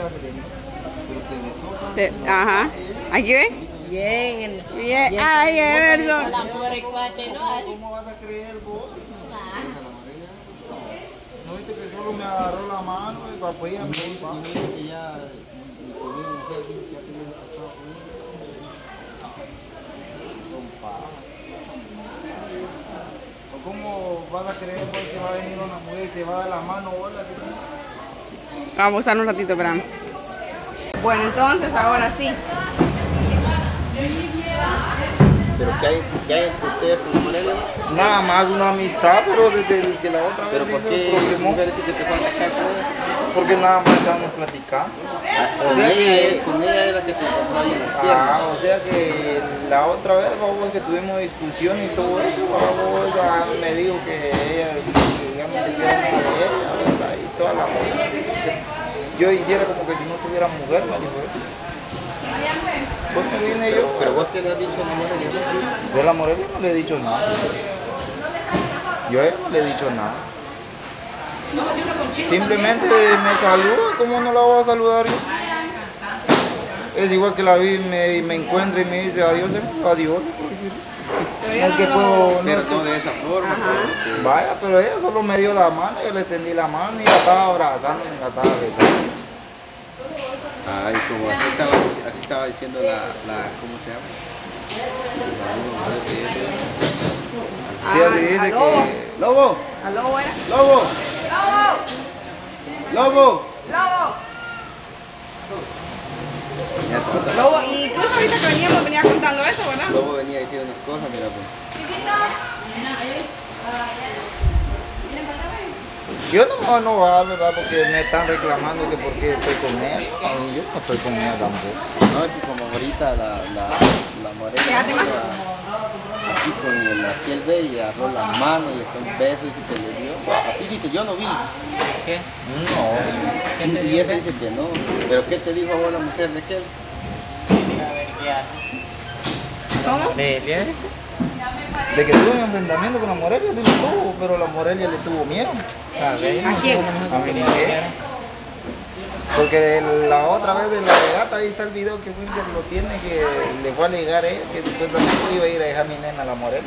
Ajá. ¿Aquí ve? Bien. Bien. Ay, Emerson. ¿Cómo vas a creer vos? No viste que solo me agarró la mano y papá ya me dijo que ya conmigo mujer dice que ya tenía pasado conmigo. ¿O cómo vas a creer vos que va a venir una mujer y te va a dar la mano? Hola, Vamos a usar un ratito, espérame. Bueno, entonces ahora sí. ¿Pero qué hay entre ustedes con Morelia? nada más una amistad, pero desde que la otra ¿Pero vez por hizo qué el problemón, mujer dice que te fue a cachar? porque nada más estábamos platicando. O sea que Con ella es la que te encontró ahí en las piernas. o sea que la otra vez, vamos, que tuvimos discusión y todo eso, vamos, ya me dijo que ella, que ya no se quiere nada de ella, ¿verdad? Y toda la cosa. Yo hiciera como que si no tuviera mujer, me dijo él. Pues me vine yo. Pero vos qué le has dicho a la Morelia. Yo a la Morelia no le he dicho nada. Yo a ella no le he dicho nada. Simplemente me saluda, ¿cómo no la voy a saludar yo? Es igual que la vi, me encuentra y me dice adiós, adiós. No es que puedo, Pero no de esa forma. vaya, pero ella solo me dio la mano, yo le extendí la mano y la estaba abrazando y la estaba besando. Ay, como así estaba diciendo ¿cómo se llama? Sí, así dice ¿aló? que... ¡Lobo! ¿Aló, era? ¡Lobo! ¡Lobo! Lobo, y tú ahorita que veníamos, venía contando eso, ¿verdad? Lobo venía diciendo unas cosas, mira pues. Yo no voy a dar, ¿verdad? Porque me están reclamando que por qué estoy con ella. No, yo no estoy con ella tampoco. No, es que como ahorita la Morelia Fíjate más. aquí con la piel ve y agarró las manos y después besos y se le dio. Así dice, yo no vi. ¿Qué? No. Y esa dice que no. ¿Pero qué te dijo a vos la mujer de aquel? ¿Cómo? Morelia. De que tuve un enfrentamiento con la Morelia, sí lo tuvo, pero la Morelia le tuvo miedo. A ver. ¿A quién? A mi mujer. Porque la otra vez de la regata, ahí está el video que Wilder lo tiene, que le fue a alegar ella, que supuestamente iba a ir a dejar a mi nena a la Morelia.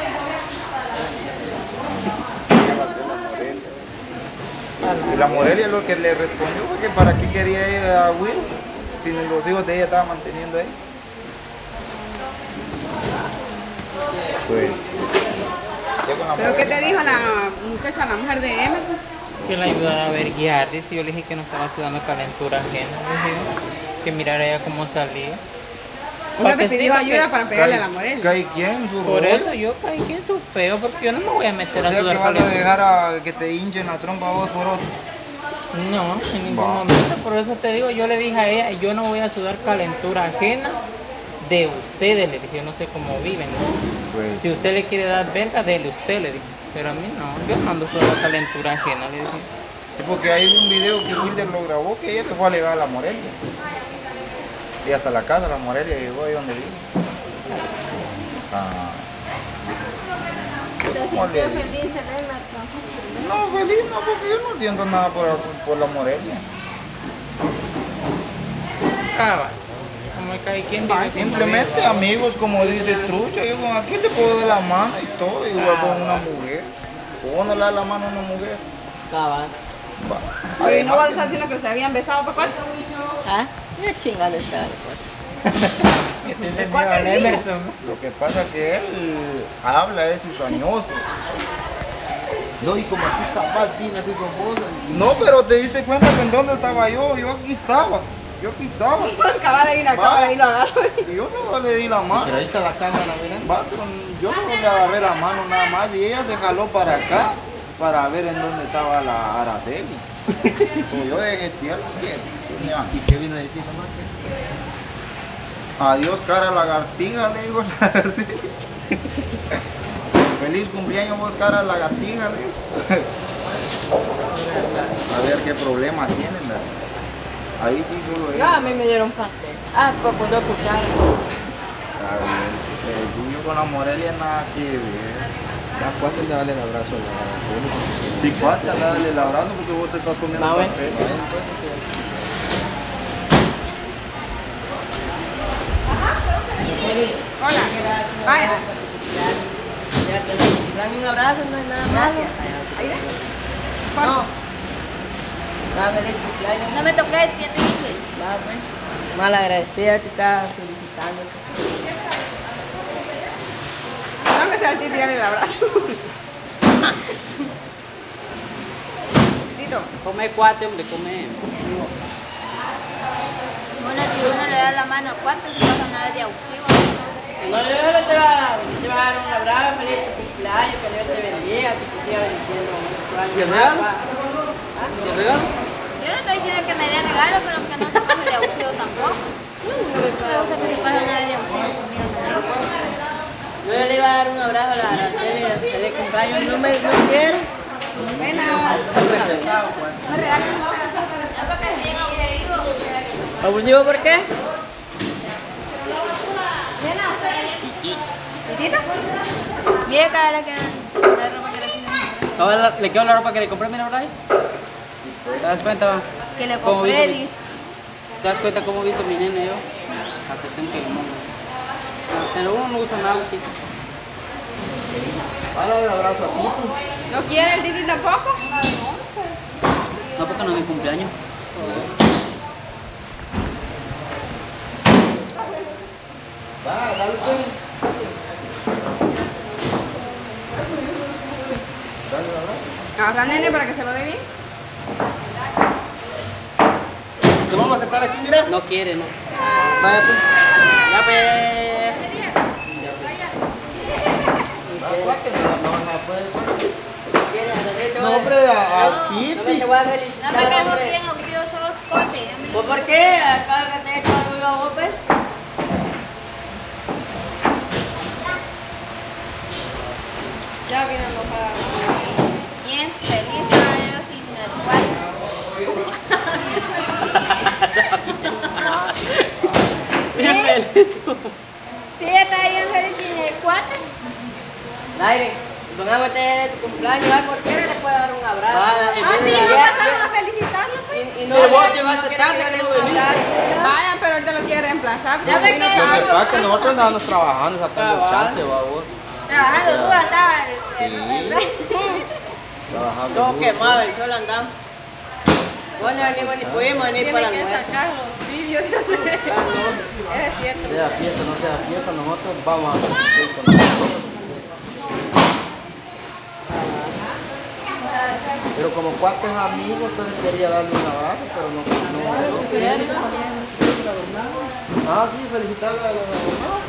Y la Morelia lo que le respondió fue que para qué quería ir a Will, si los hijos de ella estaban manteniendo ahí. Pues, yo con la ¿Pero qué te Morelia- dijo la muchacha, la mujer de Emerson? Que la ayudara a ver guiar. Dice, yo le dije que no estaba sudando calentura ajena. Le dije que mirara ella cómo salía. O sea, Porque te sí, pidió porque- ayuda para pegarle a la Morelia. ¿Cae quién? ¿Su Por rollo? eso yo caí que en su feo, porque yo no me voy a meter O a sea que sudar vas a calentura. dejar a que te hinchen la trompa vos por otro. No, en ningún Va. momento. Por eso te digo, yo le dije a ella, yo no voy a sudar calentura ajena de ustedes. Le dije, yo no sé cómo viven. Pues, Si usted le quiere dar verga, dele usted, le dije. Pero a mí no, yo no ando sudando calentura ajena, le dije. sí, porque hay un video que Wilder lo grabó que ella le fue a alegar a la Morelia. Y hasta la casa, la Morelia llegó ahí donde vive. Ah. ¿Cómo le digo? No, feliz no, porque yo no siento nada por la Morelia. Cabal, como que hay quien vive Simplemente amigos, como dice Trucha, yo con aquí le puedo dar la mano y todo, igual con una mujer. ¿Cómo no le da la mano a una mujer? Cabal. Va. Oye, ¿no vas a Además, estar diciendo que se habían besado, papá? ¿Ah? Qué chingada está. que tiene miedo al Emerson. lo que pasa es que él habla, es cizañoso. No, y como aquí capaz vine aquí con vos. No, pero te diste cuenta que en dónde estaba yo aquí estaba. Yo aquí estaba. Pues acaba de ir acá, ahí lo agarro. Y yo no le di la mano. Pero ahí está la cámara, mira. Yo no le agarré la mano nada más y ella se jaló para acá para ver en dónde estaba la Araceli. Pues yo dejé tierra. ¿Y qué vino a decir la marca? Adiós, cara lagartija, le digo la Araceli. Feliz cumpleaños vos, cara lagartija, le digo. A ver qué problemas tienen, ¿verdad? Ahí sí solo No, a mí me dieron pastel. Ah, pues puedo escuchar. Está bien. Sí, yo con la Morelia nada que ver. Ya fácil de darle el abrazo a la Araceli. Si falta darle el abrazo porque vos te estás comiendo Va, güey. pastel. Vaya. Ya que dan un abrazo, no es nada más. Ahí ves. No. Va, feliz cumpleaños. No me toques, ya te dije. Va, pues. Mal agradecida que está felicitándote. No que sea el Tito y darle el abrazo. Tito. Come cuate, hombre, come. Bueno, si uno le da la mano, ¿cuánto se pasa nada de auxilio? No, yo solo te va a dar un abrazo, feliz cumpleaños, que Dios te bendiga, que te siga bendiciendo muchos años. ¿Y el regalo? ¿Ah? ¿Y el regalo? Yo no estoy diciendo que me dé regalo, pero que no se pase de auxilio tampoco. No me gusta que se pase nada de auxilio conmigo también. Yo le iba a dar un abrazo a la Araceli, feliz cumpleaños, no quiero. Ya para que sea abusivo. ¿Abusivo por qué? ¿Tito? Mira cada vez que la ropa que le tiene. Ahora le quedó la ropa que le compré, mira, ahora ahí. ¿Te das cuenta? Que le ¿Cómo compré, visto mi- dice. ¿Te das cuenta cómo he visto mi nene yo? Hasta tengo que lo pero uno no usa nada, sí. Dale un abrazo a ti. ¿No quiere el Titi tampoco? No, porque no es mi cumpleaños. Va, dale pues. Dale un abrazo. Agarra al nene para que se lo dé bien. ¿Te vamos a sentar aquí, mira? No quiere, no. Vaya pues. Ya pues. No, hombre, a No me Kitty. te voy a No felicitar, me quedo hombre. bien auxilio, solo cote. ¿Pues por qué? Acá que te he hecho algo a vos, pues. Ya viene enojada. Bien feliz, yo sin el cuate. Bien ¿Sí? feliz. Sí, está bien feliz sin el cuate. Aire, pongamos tu cumpleaños, ¿verdad? Cualquiera le puede dar un abrazo. Ah, sí, no pasaron a felicitarlo, pues. Y no Pero vos le- llegaste no tarde, quiere no darle un venís. abrazo. Vayan, pero ahorita lo quiere reemplazar. Ya me porque no quedé. Lo sabe. que pasa es que nosotros andábamos trabajando, sacando Cabal. chance, babos. Trabajando duro andaba Trabajando. Todo duro. quemado, el sol andamos. Bueno, ni pudimos venir para el almuerzo. sacar los vídeos. Es cierto. Sea fiesta, no sea fiesta, nosotros vamos a cumplir con nosotros. Pero como cuates amigos, entonces quería darle un abrazo, pero no. Ah, sí, felicitarle a los hermanos.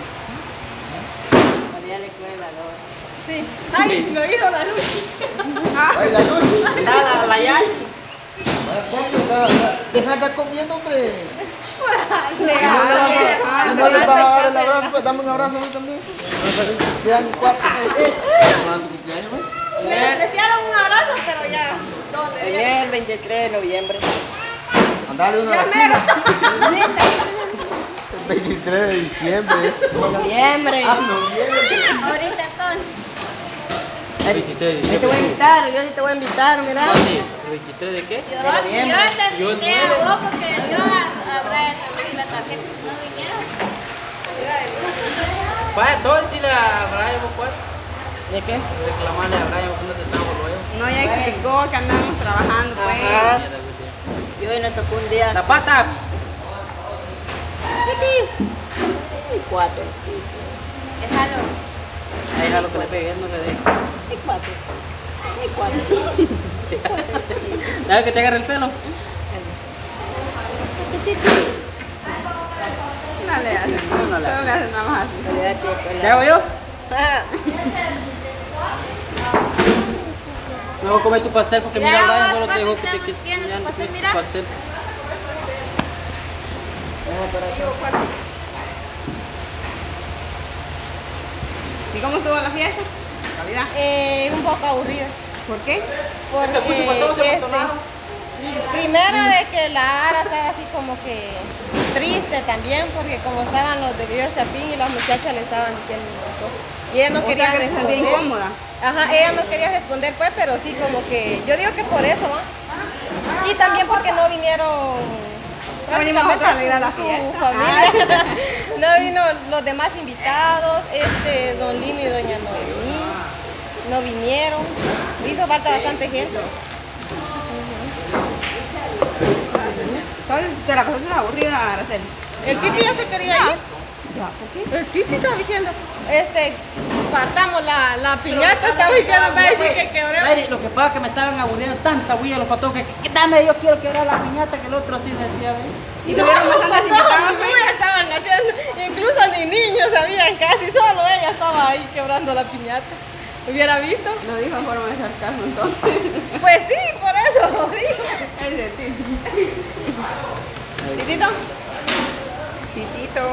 María le cuela, ¿no? Sí. Ay, lo hizo la luz. Ay, la luz. La Yasi. Vaya, cuate, deja de estar comiendo, hombre. Y Legal. no les vas a dar el abrazo, pues dame un abrazo a mí también. Sean cuatro. Le desearon un abrazo, pero ya. No, Hoy es el 23 de noviembre. Andale una Ya vacuna. mero. El 23 de diciembre. Noviembre. Ah, noviembre. Ahorita entonces. 23 de Ahí te voy a invitar, yo sí te voy a invitar, mira. ¿23 de qué? Yo te invité a vos porque yo habrá la tarjeta no viniera. Vaya, todo decirle a Brian, pues. ¿De qué? Reclamarle a Brian, ¿cómo te estamos luego? No, ya explicó que andamos trabajando, pues. Ajá. Y hoy nos tocó un día. La pata. Y cuatro. Déjalo. Ahí es lo que le pegué, no le dejo. Y cuatro. Y cuatro. ¿Sabes que te agarre el pelo? No le hacen. No le Solo le hacen nada más así. ¿Qué hago yo? Ah, Me voy a comer tu pastel porque Mira, mira, Brian vos, solo te dijo que te ¿cuántos tienes ya no pastel? quieres Mira. tu pastel. ¿Y cómo estuvo la fiesta? ¿Calidad? Un poco aburrido. ¿Por qué? Porque primero de que la Ara estaba así como que triste también, porque como estaban los de Video Chapín y las muchachas le estaban diciendo eso. Y ella no O quería sea, que se sentía responder. incómoda. Ajá, ella no quería responder pues, pero sí como que, yo digo que por eso, ¿va? Y también porque no vinieron venimos nosotros a alegrar la su fiesta. familia. No vino los demás invitados, don Lino y doña Noemí, no vinieron. Hizo falta bastante gente. ¿Sabes? ¿Te la pasaste aburrida, Araceli? El Titi ya se quería ir. Ya, ¿por qué? El Titi estaba diciendo, partamos la piñata, estaba diciendo, va a decir que quebremos. Mary, lo que pasa es que me estaban aburriendo tanta bulla los patos que dame, yo quiero quebrar la piñata, que el otro así decía, ¿ves? Y tuvieron bastantes invitados, pues. Muy estaban haciendo, incluso ni niños sabían casi, solo ella estaba ahí quebrando la piñata. ¿Hubiera visto? Lo dijo en forma de sarcasmo entonces. Pues sí, por eso lo digo. Ese Titi. ¿Titito? Titito.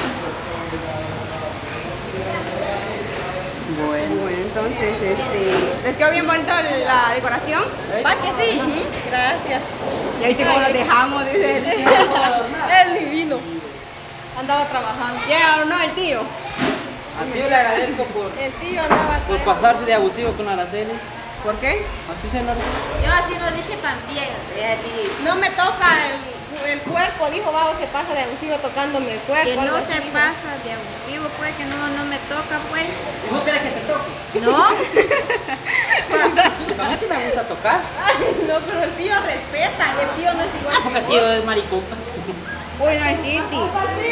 Bueno, entonces, ¿les quedó bien bonito la decoración? ¿Va que sí? Gracias. Y ahí cómo los dejamos, dice él. El divino. Andaba trabajando. ¿Llega o no el tío? A tío le agradezco El tío andaba por pasarse de abusivo con Araceli. ¿Por qué? Así se lo Yo así lo dije también. No me toca el cuerpo, dijo Babo, se pasa de abusivo tocándome el cuerpo. Que algo no así se dijo. pasa de abusivo, pues, que no me toca, pues. ¿Y vos querés que te toque? No, A mí sí me gusta tocar. Ay, no, pero el tío respeta, el tío no es igual Porque que tío es maricón. Bueno, el Titi.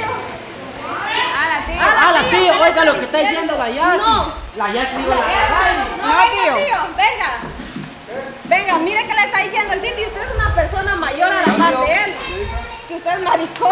La tío, oiga lo que está diciendo la Yasi. No. La Yasi digo la No, No, venga, tío. tío, venga. Venga, mire que le está diciendo el Titi, usted es una persona mayor a la par de él. Que usted es maricón.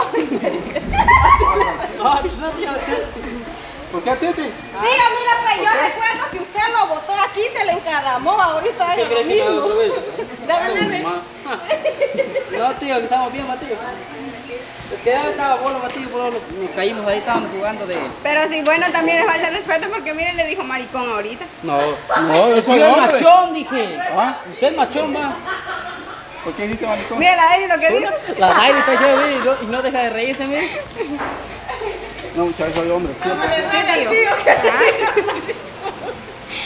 ¿Por qué, Titi? Diga, mira, pues yo recuerdo que usted lo botó aquí, se le encaramó, ahorita es lo mismo. Dale. No, tío, que estamos bien, Matías. Es que ya estaba bolo, Matías, por lo nos caímos ahí, estábamos jugando de... Pero sí, bueno, también le falta respeto porque miren, le dijo maricón ahorita. No, No, yo soy usted es hombre. machón, dije. ¿Ah? Usted es machón, va. ¿Por qué dijiste maricón? Mira la Eri lo que dijo. La Dairi está diciendo, mire, y no deja de reírse, mire. No, muchachos, soy hombre. Siempre. Sí, tío. Ah.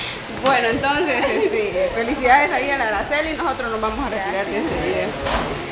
Bueno, entonces, felicidades ahí a la Araceli y nosotros nos vamos a retirar de este video.